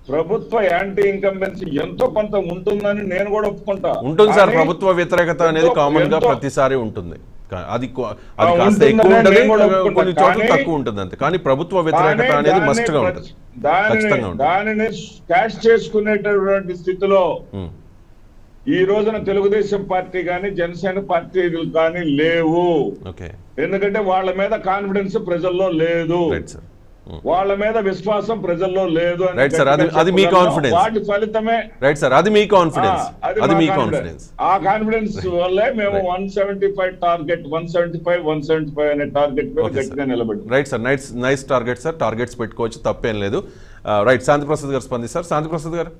ప్రభుత్వ anti incumbency ఎంతో కొంత ఉంటుందని నేను కూడా ఒప్పుకుంటా. ఉంటుంది సార్, ప్రభుత్వ వ్యతిరేకత అనేది కామన్ గా ప్రతిసారి ఉంటుంది. అది కాస్త ఎక్కువ ఉంటుంది, కొన్ని చోట్ల తక్కువ ఉంటుంది అంతే. కానీ ప్రభుత్వ వ్యతిరేకత అనేది మస్ట్ గా ఉంటుంది, ఖచ్చితంగా ఉంటుంది. దానిని క్యాష్ చేసుకునేటటువంటి స్థితిలో ఈ రోజున తెలుగుదేశం పార్టీ కానీ జనసేన పార్టీలు కానీ లేవు. ఎందుకంటే వాళ్ళ మీద కాన్ఫిడెన్స్ ప్రజల్లో లేదు, వాళ్ళ మీద విశ్వాసం ప్రజల్లో లేదు. అది మీ కాన్ఫిడెన్స్, వాటి ఫలితమే రైట్ సార్, అది మీ కాన్ఫిడెన్స్, అది మీ కాన్ఫిడెన్స్. ఆ కాన్ఫిడెన్స్ వల్లే మేము 175 టార్గెట్ 175 అనే టార్గెట్ మీద గట్టిగా నిలబడి. Right sir, nice target sir, targets పెట్టుకోవచ్చు, తప్పేం లేదు. రైట్, శాంతిప్రసాద్ గారు స్పందిస్తారు. శాంతిప్రసాద్ గారు.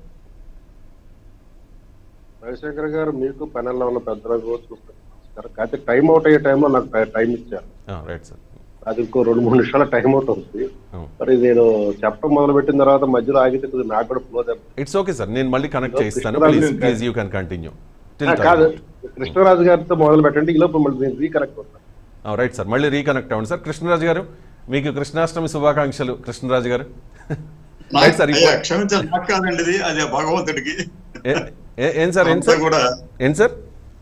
రవిశంకర్ గారు, మీకు పనుల్లో ఉన్న పెద్దలకు చూస్తారు, కాకపోతే టైం అవుట్ అయ్యే టైంలో నాకు టైం ఇచ్చారు. రైట్ సార్, అది ఇంకో 2-3 నిమిషాల టైం అవుట్ అవుతుంది. మరి నేను చెప్పడం మొదలు పెట్టిన తర్వాత మధ్యలో ఆగితే నాకు కూడా ఫ్లో. ఇట్స్ ఓకే సార్, నేను మళ్ళీ కనెక్ట్ చేస్తాను. Please you can continue. కాదు, కృష్ణరాజు గారితో మొదలు పెట్టండి, ఈ లోపు మళ్ళీ నేను రీకనెక్ట్ అవుతాను. రైట్ సార్, మళ్ళీ రీకనెక్ట్ అవ్వండి సార్. కృష్ణరాజు గారు, మీకు కృష్ణాష్టమి శుభాకాంక్షలు. కృష్ణరాజు గారు. క్షమించాలి, నాకు కాదండి, అది భగవంతుడికి. ఏం సార్ ఏం సార్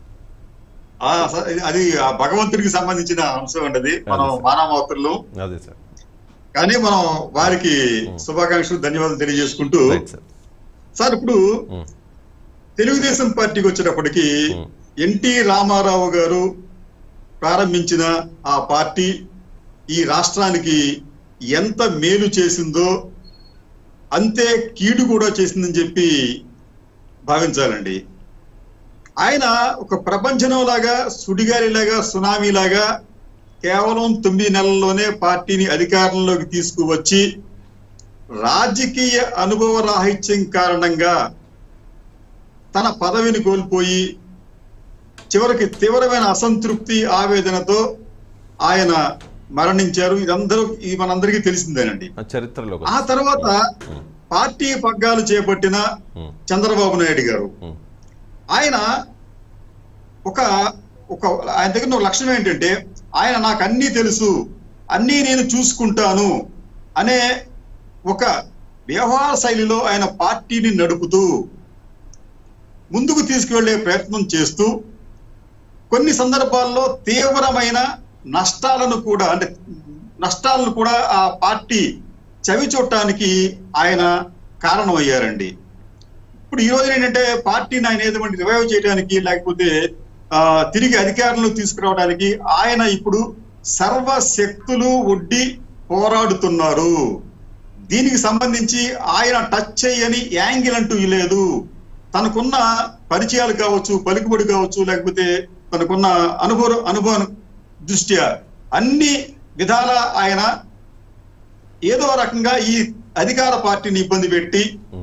అది భగవంతుడికి సంబంధించిన అంశం అండి. మనం మానవతలు, కానీ మనం వారికి శుభాకాంక్షలు, ధన్యవాదాలు తెలియజేసుకుంటూ సార్, ఇప్పుడు తెలుగుదేశం పార్టీకి వచ్చేటప్పటికి ఎన్టీ రామారావు గారు ప్రారంభించిన ఆ పార్టీ ఈ రాష్ట్రానికి ఎంత మేలు చేసిందో అంతే కీడు కూడా చేసిందని చెప్పి భావించాలండి. ఆయన ఒక ప్రపంచంలాగా, సుడిగాలిలాగా, సునామీలాగా కేవలం 9 నెలల్లోనే పార్టీని అధికారంలోకి తీసుకువచ్చి రాజకీయ అనుభవ రాహిత్యం కారణంగా తన పదవిని కోల్పోయి చివరికి తీవ్రమైన అసంతృప్తి, ఆవేదనతో ఆయన మరణించారు. ఇది మనందరికీ తెలిసిందేనండి చరిత్రలో. ఆ తర్వాత పార్టీ పగ్గాలు చేపట్టిన చంద్రబాబు నాయుడు గారు, ఆయన ఆయన దగ్గర ఒక లక్షణం ఏంటంటే, ఆయన నాకు అన్నీ తెలుసు, అన్నీ నేను చూసుకుంటాను అనే ఒక వ్యవహార శైలిలో ఆయన పార్టీని నడుపుతూ ముందుకు తీసుకువెళ్లే ప్రయత్నం చేస్తూ కొన్ని సందర్భాల్లో తీవ్రమైన నష్టాలను కూడా ఆ పార్టీ చవి చూడటానికి ఆయన కారణమయ్యారండి. ఇప్పుడు ఈ రోజు ఏంటంటే, పార్టీని ఆయన ఏదో రివైవ్ చేయడానికి, లేకపోతే తిరిగి అధికారంలో తీసుకురావడానికి ఆయన ఇప్పుడు సర్వశక్తులు ఒడ్డి పోరాడుతున్నారు. దీనికి సంబంధించి ఆయన టచ్ చేయని యాంగిల్ అంటూ లేదు. తనకున్న పరిచయాలు కావచ్చు, పలుకుబడి కావచ్చు, లేకపోతే తనకున్న అనుభవం దృష్ట్యా అన్ని విధాల ఆయన ఏదో రకంగా ఈ అధికార పార్టీని ఇబ్బంది పెట్టి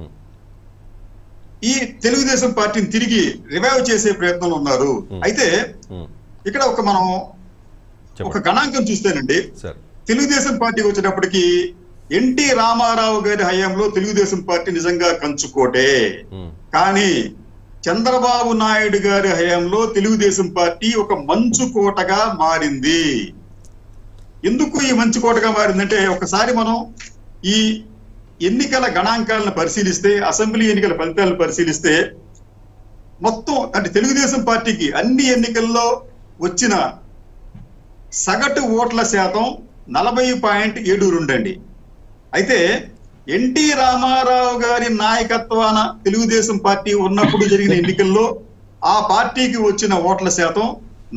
ఈ తెలుగుదేశం పార్టీని తిరిగి రివైవ్ చేసే ప్రయత్నంలో ఉన్నారు. అయితే ఇక్కడ మనం ఒక గణాంకం చూస్తేనండి, తెలుగుదేశం పార్టీకి వచ్చేటప్పటికి ఎన్టీ రామారావు గారి హయాంలో తెలుగుదేశం పార్టీ నిజంగా కంచుకోటే. కానీ చంద్రబాబు నాయుడు గారి హయాంలో తెలుగుదేశం పార్టీ ఒక మంచుకోటగా మారింది. ఎందుకు ఈ మంచుకోటగా మారిందంటే, ఒకసారి మనం ఈ ఎన్నికల గణాంకాలను పరిశీలిస్తే, అసెంబ్లీ ఎన్నికల ఫలితాలను పరిశీలిస్తే, మొత్తం అంటే తెలుగుదేశం పార్టీకి అన్ని ఎన్నికల్లో వచ్చిన సగటు ఓట్ల శాతం 40.72 అండి. అయితే ఎన్టీ రామారావు గారి నాయకత్వాన తెలుగుదేశం పార్టీ ఉన్నప్పుడు జరిగిన ఎన్నికల్లో ఆ పార్టీకి వచ్చిన ఓట్ల శాతం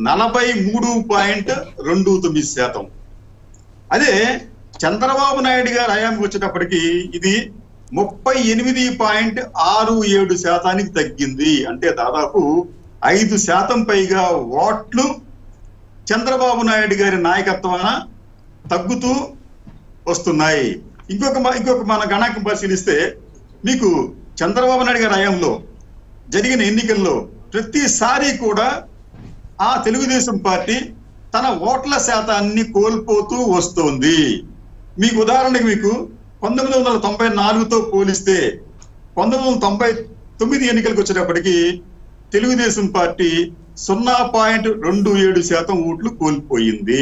43.29%. అదే చంద్రబాబు నాయుడు గారు హయాంకి వచ్చేటప్పటికి ఇది 38.67% తగ్గింది. అంటే దాదాపు 5% పైగా ఓట్లు చంద్రబాబు నాయుడు గారి నాయకత్వాన తగ్గుతూ వస్తున్నాయి. ఇంకొక మన గణాంకం పరిశీలిస్తే, మీకు చంద్రబాబు నాయుడు గారి హయాంలో జరిగిన ఎన్నికల్లో ప్రతిసారి కూడా ఆ తెలుగుదేశం పార్టీ తన ఓట్ల శాతాన్ని కోల్పోతూ వస్తోంది. మీకు ఉదాహరణకి, మీకు 1994తో పోలిస్తే 1999 ఎన్నికలకు వచ్చేటప్పటికి తెలుగుదేశం పార్టీ 0.27% ఓట్లు కోల్పోయింది.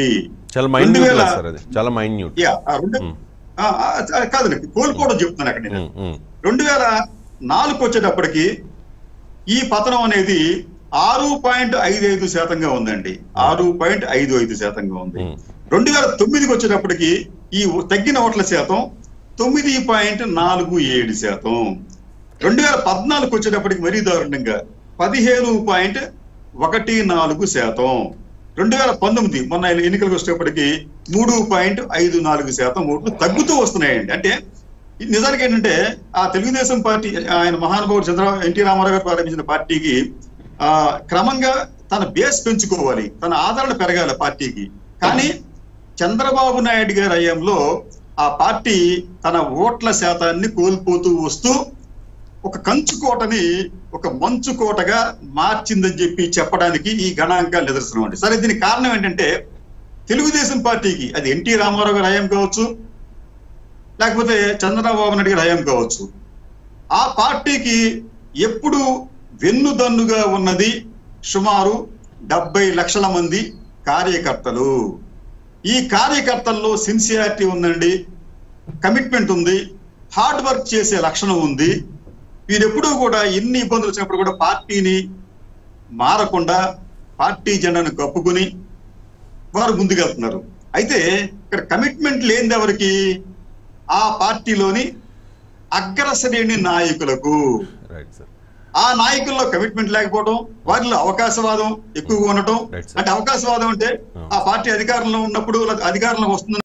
కాదండి, కోల్పోవడం చెప్తున్నాను అక్కడ నేను. 2004 వచ్చేటప్పటికి ఈ పతనం అనేది 6.55% ఉందండి. 6.55% ఉంది. 2009 వచ్చేటప్పటికి ఈ తగ్గిన ఓట్ల శాతం 9.47%. 2014 వచ్చేటప్పటికి మరీ దారుణంగా 15.14%. 2019 మొన్న ఎన్నికలకు వచ్చేటప్పటికి 3.54% ఓట్లు తగ్గుతూ వస్తున్నాయండి. అంటే నిజానికి ఏంటంటే ఆ తెలుగుదేశం పార్టీ, ఆయన మహానుభావుడు ఎన్టీ రామారావు గారు ప్రారంభించిన పార్టీకి క్రమంగా తన బేస్ పెంచుకోవాలి, తన ఆదరణ పెరగాలి పార్టీకి. కానీ చంద్రబాబు నాయుడు గారి హయాంలో ఆ పార్టీ తన ఓట్ల శాతాన్ని కోల్పోతూ వస్తూ ఒక కంచుకోటని ఒక మంచుకోటగా మార్చిందని చెప్పడానికి ఈ గణాంకాలు నిదర్శనం అండి. సరే, దీనికి కారణం ఏంటంటే తెలుగుదేశం పార్టీకి అది ఎన్టీ రామారావు గారి హయాం కావచ్చు, లేకపోతే చంద్రబాబు నాయుడు గారి హయాం కావచ్చు, ఆ పార్టీకి ఎప్పుడు వెన్నుదన్నుగా ఉన్నది సుమారు 70 లక్షల మంది కార్యకర్తలు. ఈ కార్యకర్తల్లో సిన్సియారిటీ ఉందండి, కమిట్మెంట్ ఉంది, హార్డ్ వర్క్ చేసే లక్షణం ఉంది. వీరెప్పుడూ కూడా ఎన్ని ఇబ్బందులు వచ్చినప్పుడు కూడా పార్టీని మారకుండా పార్టీ జెండాను కప్పుకుని వారు ముందుకెళ్తున్నారు. అయితే ఇక్కడ కమిట్మెంట్ లేనిది ఎవరికి? ఆ పార్టీలోని అగ్రశ్రేణి నాయకులకు. ఆ నాయకుల్లో కమిట్మెంట్ లేకపోవడం, వారిలో అవకాశవాదం ఎక్కువగా ఉండటం. అంటే అవకాశవాదం అంటే ఆ పార్టీ అధికారంలో ఉన్నప్పుడు అధికారంలో వస్తుంది